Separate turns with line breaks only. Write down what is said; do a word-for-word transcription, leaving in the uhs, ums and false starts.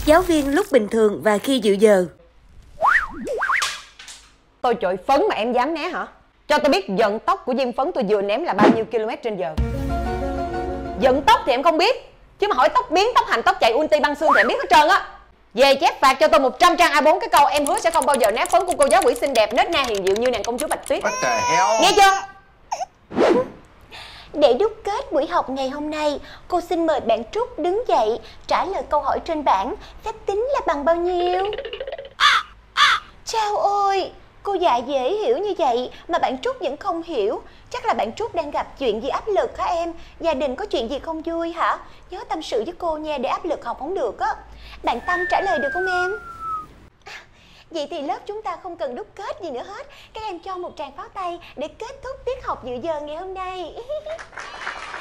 Giáo viên lúc bình thường và khi dự giờ.
Tôi chọi phấn mà em dám né hả? Cho tôi biết vận tốc của viên phấn tôi vừa ném là bao nhiêu km trên giờ. Vận tốc thì em không biết, chứ mà hỏi tốc biến, tốc hành, tốc chạy, ulti băng xương thì em biết hết trơn á. Về chép phạt cho tôi một trăm trang A bốn cái câu em hứa sẽ không bao giờ né phấn của cô giáo quỷ xinh đẹp nết na hiền diệu như nàng công chúa Bạch Tuyết. Nghe chưa?
Để đúc kết buổi học ngày hôm nay, cô xin mời bạn Trúc đứng dậy trả lời câu hỏi trên bảng. Phép tính là bằng bao nhiêu? Chao ôi, cô dạy dễ hiểu như vậy mà bạn Trúc vẫn không hiểu. Chắc là bạn Trúc đang gặp chuyện gì áp lực hả em? Gia đình có chuyện gì không vui hả? Nhớ tâm sự với cô nha, để áp lực học không được á. Bạn Tâm trả lời được không em? Vậy thì lớp chúng ta không cần đúc kết gì nữa hết. Các em cho một tràng pháo tay để kết thúc tiết học dự giờ ngày hôm nay.